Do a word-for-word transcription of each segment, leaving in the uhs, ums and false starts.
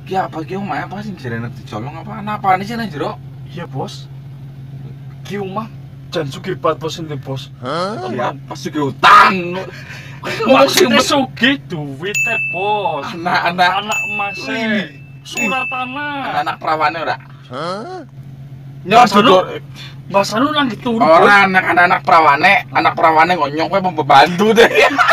Ki apa ki omah apa sing jarene dicolong apa apa nih sih nang jero? Iya bos. Ki omah jan sugih banget bos ini bos. Hah? Ya pas juga utang. Maksudnya sugih duit teh bos. Anak-anak Anak emas surat tanah. anak perawane ora? Hah? Nyong Mas Anu, bodor. Mas Anu lagi turun. Ora anak-anak perawane, anak perawane ngonyong kowe membantu deh.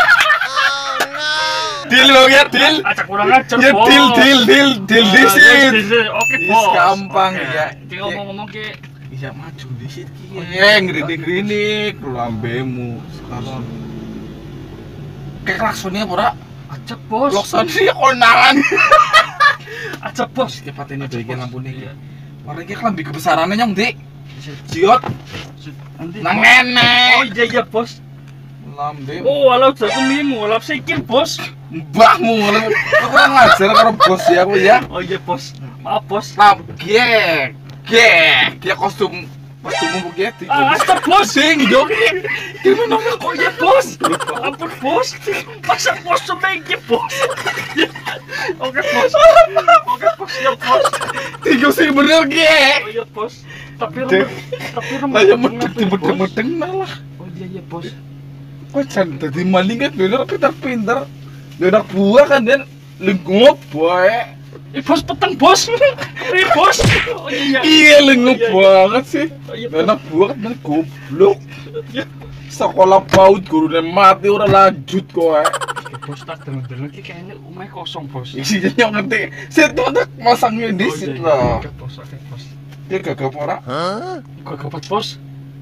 Deal lo ya, deal. Acak kurang ajar Ya bos. deal, deal, deal, deal Ah, disit. deal, deal. Oke Is bos. gampang Oke. ya. Ki ngomong-ngomong ki. Iya maju disit ki. Eh, ngritik-ngritik lambemu sekarang. Kayak klaksonnya apa ora? Acak bos. Klaksonnya konangan. Acak bos. Ki patene bikin lampune ki. Ora ki klambi kebesarannya nyong, Dik. Jiot nang Oh nenek. iya iya bos. Lambe. Oh alau jago mimu, alau sikil bos. Mbahmu ngono. Kok kurang ngajar karo bos ya aku ya. Oh iya bos. Maaf bos. Lah, ge. Ge, ge kostum kostummu begitu. Ah, astag bos. Sing yo ki. Gimana kok Oh iya bos. Ampun bos. Masa bos semengki bos. Oke bos. Oke bos ya bos. tiga sing bener ge. Oh iya bos. Tapi Dek. remuk. Tapi remuk. Lah ya medeng-medeng malah. Oh iya iya bos. Kok jan dadi maling kan bener pinter-pinter. Dia anak buah kan dan lengup bae. Eh bos peteng bos. Eh bos. Oh iya iya. Iya lengup Iya, iya. banget sih. Oh iya Dia anak buah kan dan goblok. Sekolah paut gurunya mati ora lanjut kowe. Eh, bos tak dengar-dengar ki kayaknya umai kosong bos. Isinya nyok ngerti. Situ ada masangnya di Oh, iya, situ iya. lah. Oke bos, oke bos. Dia gagap ora. Hah? Gua gabut bos.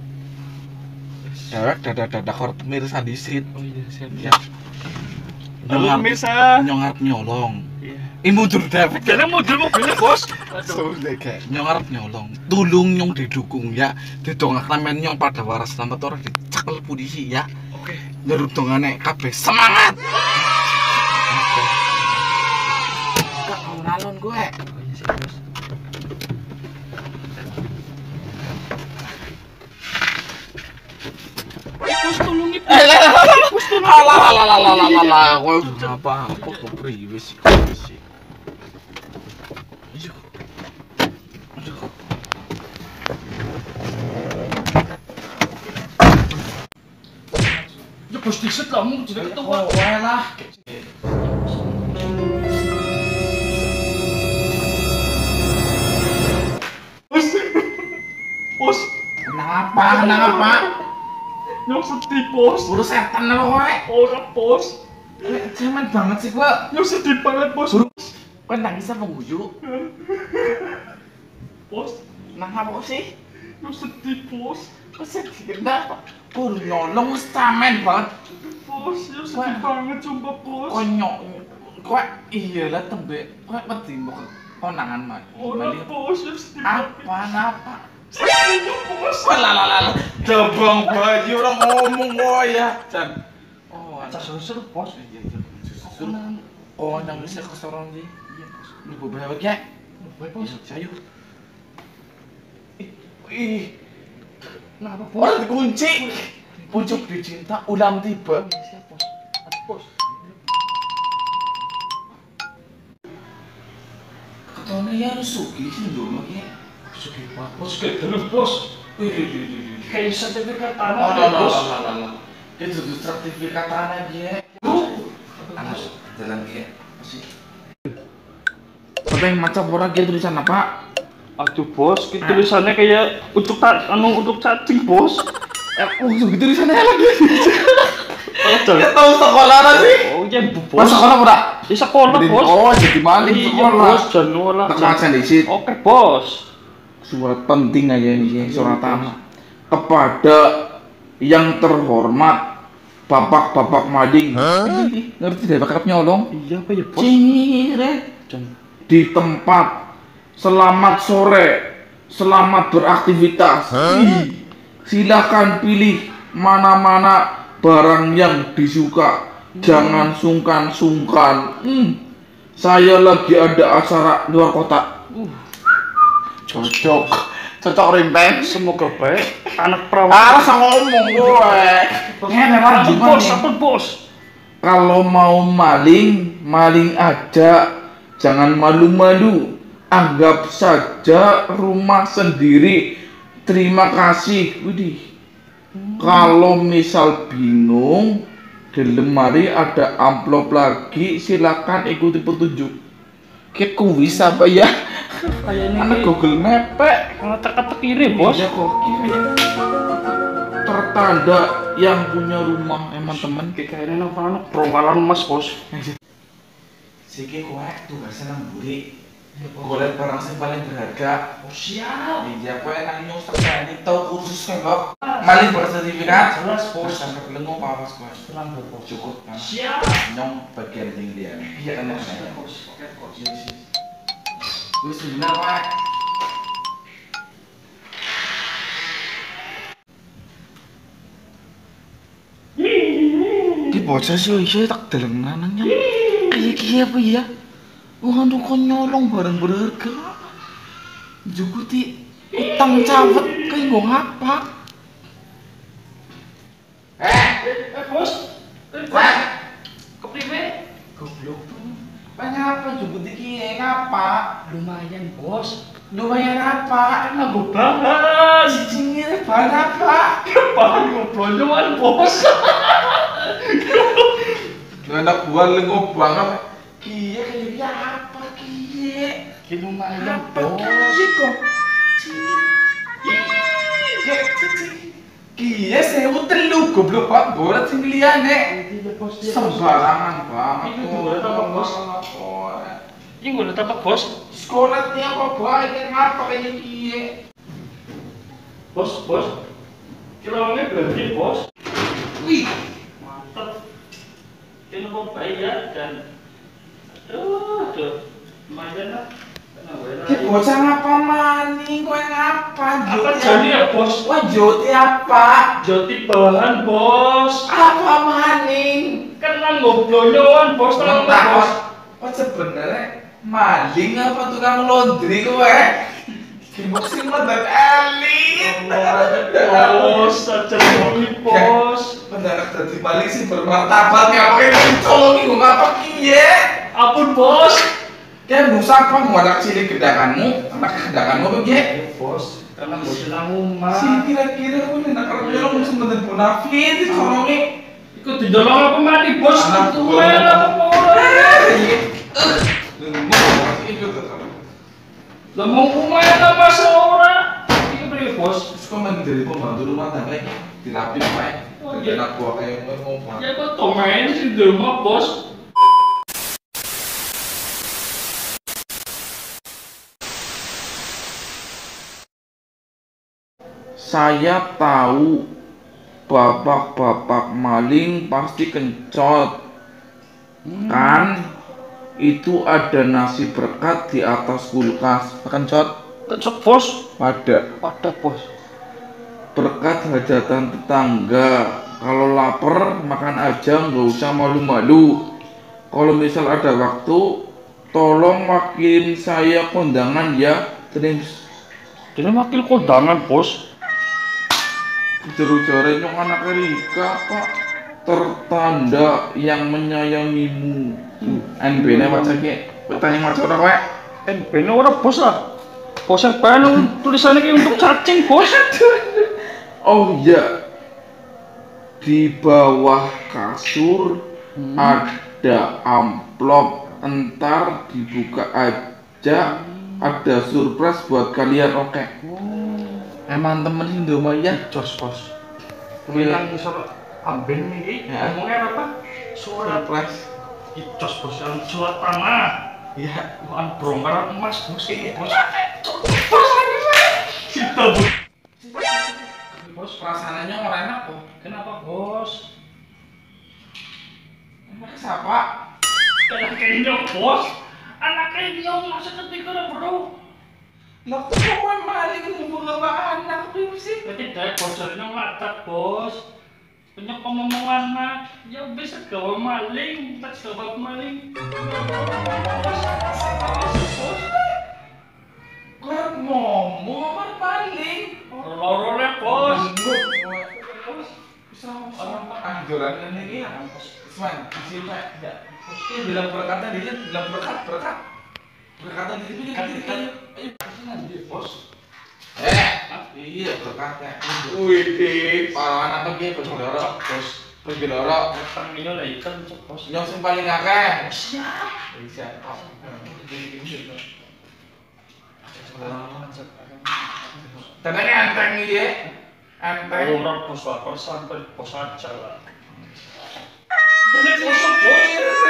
Dewek dadak-dadak kor pemirsa di sit. Oh iya siap. Ya. Halo Nyong pemirsa. nyong arep nyolong. Iya. Ih mundur dewek. Jangan mundur mobilnya bos. Aduh. Sudah kayak nyong arep nyolong. Tulung nyong didukung ya. Didongak ramen nyong pada waras selamat orang dicekel polisi ya. Oke. Nyerudongane kabeh semangat. Enggak mau nalon gue. Oh iya siap bos. Eh, bos tolong ibu. Eh, lah, lah, lah, Bos tolong. Alah, alah, alah, alah, alah, alah, kowe apa apa kok priwe sih kowe sih. Aduh. Aduh. Ya bos diset lah mu jadi ketua. Oh, wae lah. Bos. Bos. Kenapa? Kenapa? Nyok sedih bos. Buru setan lo kowe. Ora bos. Cemen banget sih kowe. Nyok sedih banget bos. Buru. Kowe nangis apa guyu? Bos. Nang apa sih? Nyok sedih bos. Kok sedih kenapa? Buru nyolong wis cemen banget. Bos, nyok sedih Wah. banget coba bos. Konyok. Kowe iya lah tembe. Kowe wedi mbok konangan mah. Ora bos, nyok sedih banget. Apa napa? Sedih bos. Walalala, jabang baju orang ngomong kok ya, Chan. Oh, Acak seru-seru bos. iya iya. Aku nang. Oh, nang bisa kesorong sih. Iya bos. Ini gue bawa ya. Baik bos. Ayo. Ih, ih, Kenapa bos? orang dikunci. Pucuk dicinta, ulam tiba. Iya, siap bos. Aduh bos. Ketone ya harus sugi sih dulu ya. Sugi pak bos. Sugi terus bos. Wih, wih, wih, wih. Kayak sertifikat Oh, tanah no, ya no, bos. no, no, no. Itu tuh sertifikat tanah dia. Anas, jalan dia. Masih. Apa yang macam orang dia tulisan apa? Aduh bos, ki tulisannya kayak untuk ta anu untuk cacing bos. Eh, oh, gitu tulisannya lagi. Oh, Kita jangan. tahu sekolah apa sih? Oh iya bu Pas bos. sekolah ora? Di sekolah bos. Oh, jadi maling Iya sekolah. bos, jangan olah. Tekasan di situ. Oke bos. Surat penting aja ini, surat tanah. Kepada yang terhormat bapak-bapak mading. Hah? Ngerti deh, bakal nyolong. Iya apa ya bos? Cire Jangan. di tempat. Selamat sore. Selamat beraktivitas. Hah? Ih, silakan pilih mana-mana barang yang disuka. Jangan sungkan-sungkan. Hmm. Saya lagi ada acara luar kota. Uh, Cocok. Cocok rimpeng. semoga baik. Anak perawan. Ah, rasa ngomong gue. Ngene lah Apa gimana bos? nih? Apa bos? Kalau mau maling, maling aja. Jangan malu-malu, anggap saja rumah sendiri. Terima kasih. Widih. Kalau misal bingung, di lemari ada amplop lagi, silakan ikuti petunjuk. Kayak kuis apa ya? Kayaknya Anak ini Google Map, Pak. kalau teka-teki ini bos. Iya kok kiri. Tertanda yang punya rumah emang temen. Kayaknya apa anak perongkalan emas bos. Siki kowe tugasnya nang mburi. Golek barang sing paling berharga. Oh siap. Iya kowe nang nyus terjadi tau kursus kan kok. Maling bersertifikat. Jelas bos. Sampai kelengo pawas kowe. Tenang bos. Cukup kan. Siap. Nyong bagian sing dia. Iya kan ya. Bos. Oke bos. Wis bener Pak. Ki bocah sih iso tak deleng nanangnya. Kiye-kiye apa ya? Wong anu kon nyolong barang berharga. Jukuti utang cawet kayak nggo ngapa? Eh, Eh bos. Wah, Kepriwe? goblok. Banyak apa jukuti kiye ngapa? Lumayan bos. Lumayan apa? Kan aku bahas. Cicingnya bahan apa? Bahan ngobrol bos. Anak buah lengo banget. Kiye kayak apa kiye? Ki lumayan Apa bos. kiye kok? Kiye sewu telu goblok Pak, bolet sing liyane. Iya bos. Sembarangan banget. Ini bolet apa, Bos? Ini gue udah tapak bos. Sekolah dia apa baik kan ngapa kayak kiye? Bos, bos. Kilauannya berarti bos. Wih, Mantap. Ini kok bayar dan aduh, aduh, lumayan lah. ki bocah ngapa maning kowe ngapa? Apa jadi ya bos? Wah, joti apa? Joti bahan bos. Apa maning? Kan lah ngobrolnya bos, tahu nggak, bos? Oh sebenarnya maling apa tukang laundry kowe? Gimana sih medek elit? Bos, aja ini bos. Bener tadi maling sih bermartabat ngapain colongi gue ngapa kiye? Ampun bos. Kayak busa apa mau anak cilik kedakanmu? Anak kedakanmu begitu? Bos, karena bos hilang rumah. Si kira-kira gue nak kerja lo musim bener bonafit colongi. Ikut didorong apa mati bos? Anak Itu gua. men apa Lah mau kumaha apa seorang? Iki priye bos? Terus kok main dari pembantu rumah tangga ini dirapin baik. Oh, Jadi iya. anak gua kayak ngomong. Ya kok tomain sih di rumah bos. Saya tahu bapak-bapak maling pasti kencot. Kan itu ada nasi berkat di atas kulkas. Kencot Kencok bos. pada Pada bos. berkat hajatan tetangga. Kalau lapar makan aja, nggak usah malu-malu. Kalau misal ada waktu, tolong wakilin saya kondangan ya. Terus Ini wakil kondangan bos. Jeru-jeru nyong anak Rika Pak, tertanda yang menyayangimu. N B-nya baca ki, bertanya macam orang wek. N B ini orang bos lah. Bos yang pengen tulisannya kayak untuk cacing bos. Oh iya, di bawah kasur Hmm. ada amplop, entar dibuka aja, ada surprise buat kalian. Oke. Emang temen Indomaret Jos bos. Iya. Bilang misal amben ini Ya. ngomongnya apa? Surat surprise. Icos bos yang surat tanah. Iya. Bukan berongkaran emas bos. Iya. Bos. Bos lagi kita bos. Bos perasaannya orang enak kok. Kenapa bos? Emang siapa? Anak kenyong bos. Anak kenyong masa ketika bro. Lah kok maling ngomong sama anak tuh sih? Berarti dari bosornya ngelatak bos. Punya ngomong anak. Ya bisa gawe maling. Tak sebab maling. Bos. Bos. Kok ngomong sama maling? Lorone bos. Bos. Bisa orang anjuran ini ya. Isman, di sini Pak. Ya. Ini bilang berkatnya dia bilang berkat berkat. Berkatan di sini Kan kan. kan ayo nanti bos. Eh, iya berkatan. Wih, di pahlawan apa ki pergi loro, bos. Pergi loro. Datang ini lah ikan cok bos. Nyong sing paling akeh. Siap. Bisa. Tenang enteng iki ya. Enteng. Orang bos lapor sampai bos aja lah. Jadi bos bos.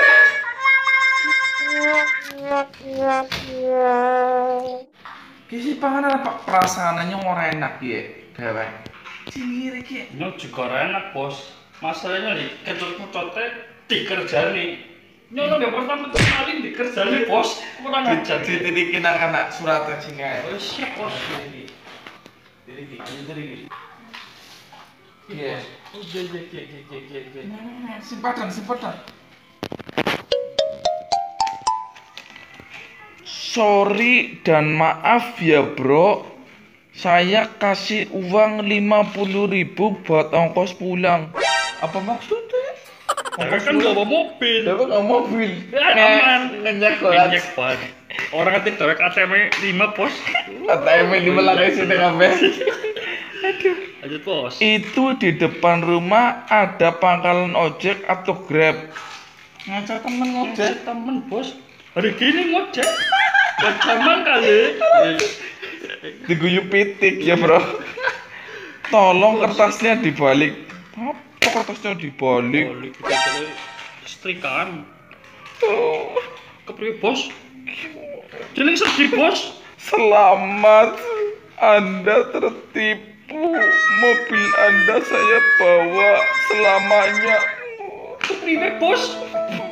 Kisi panganan apa perasaannya ora enak ya, dewek. Ciri ki. Ini juga enak bos. Masalahnya nih, kecut-kecutnya dikerjani. Nyono yang pertama kemarin dikerjani bos. Kurang ajar. Ditirikin anak surat sing kae. Oh siap bos. Diriki, diriki. Iya. Oh iya iya iya iya iya iya. Simpadan, simpadan. Sorry dan maaf ya bro, saya kasih uang lima puluh ribu buat ongkos pulang. Apa maksudnya? Mereka kan bawa mobil. Dapat nggak mobil? Ya aman. Ngenyek Banyak banget. Orang ngetik dewek A T M lima bos. A T M lima lagi sini kabeh. Aduh. Lanjut bos. Itu di depan rumah ada pangkalan ojek atau Grab. Ngajak temen ngojek. Temen bos. Hari gini ngojek. Buat zaman kali. Diguyu pitik ya bro. Tolong kertasnya dibalik. Apa kertasnya dibalik? Boleh kita cari setrikaan. Oh, Kepriwe bos? Jeneng sedih bos. selamat, Anda tertipu. Mobil Anda saya bawa selamanya. Kepriwe bos?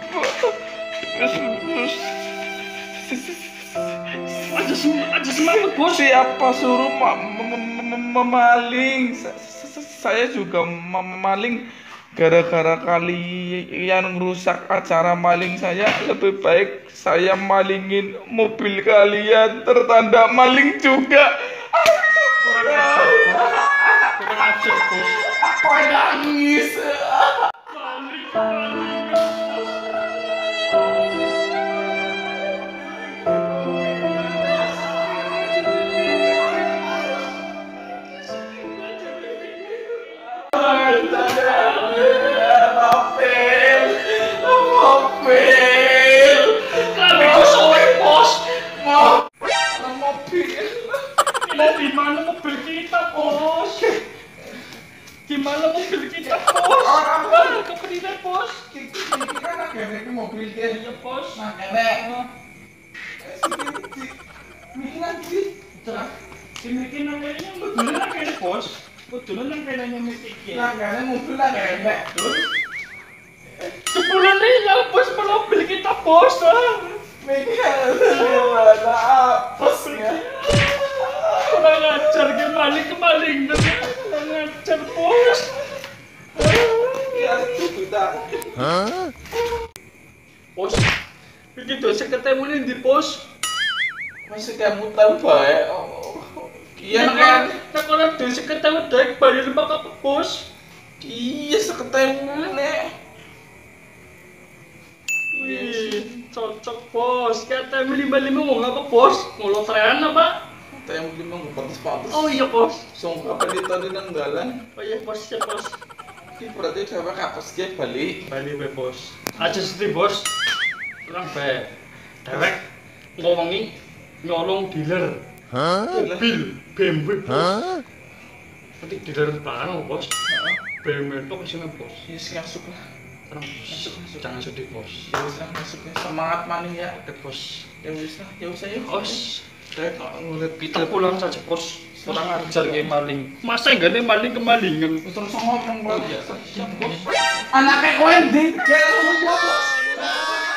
Aja sem aja semangat bos. Siapa suruh ma- mem- mem- mem- memaling? Sa- sa- Saya juga memaling. Gara-gara kalian merusak acara maling saya, lebih baik saya malingin mobil kalian tertanda maling juga. Kurang ajar. Kurang ajar bos. Aku nangis. Balik balik. Mobil, mobil, Kami kusoek bos. mobil. Mobil mana mobil kita bos? Gimana mobil kita bos? Orang Balik ke Kediri bos. Iki kan agak mobil dia. Iya bos. Nah, nenek. Mikir lagi. Dimikirin namanya betul lah kayaknya bos. Betul lah kayaknya mikir. Langganan mobil lah nenek. Sepuluh nih bos mobil kita bos. Mikir gimana apes ya. Kurang ajar kemaling kemaling. Kurang ajar bos. Ya kita. Bos. Begitu saya ketemu nih di bos. Masih kamu tahu baik. Iya kan? Nah kalau dia seketemu dari Bali lembak apa bos? Iya seketemu nek. Wih, cocok bos. Kata lima lima mau ngapa bos? Mau loteran apa? Temu lima nggak pantas-pantas. Oh iya bos. Sungguh apa di tadi nang dalan? Oh iya bos, ya bos. Ini berarti siapa kapas dia balik? Bali be bos. Aja sedih bos. Kurang be. Dewek ngomongi nyolong dealer. Mobil B M W bos. Nanti dealer pelanggan bos. B M W itu kesini bos. Iya sih masuk lah. Kurang bos. Jangan sedih bos. Ya bisa masuk ya. Semangat maning ya. Oke bos. Ya bisa, ya usah ya. Bos. Ngeliat Kita pulang saja bos. Kurang ajar kayak maling. Masa enggak nih maling kemalingan? terus ngomong kalau biasa. Anaknya kowe ndi? Ya, bos.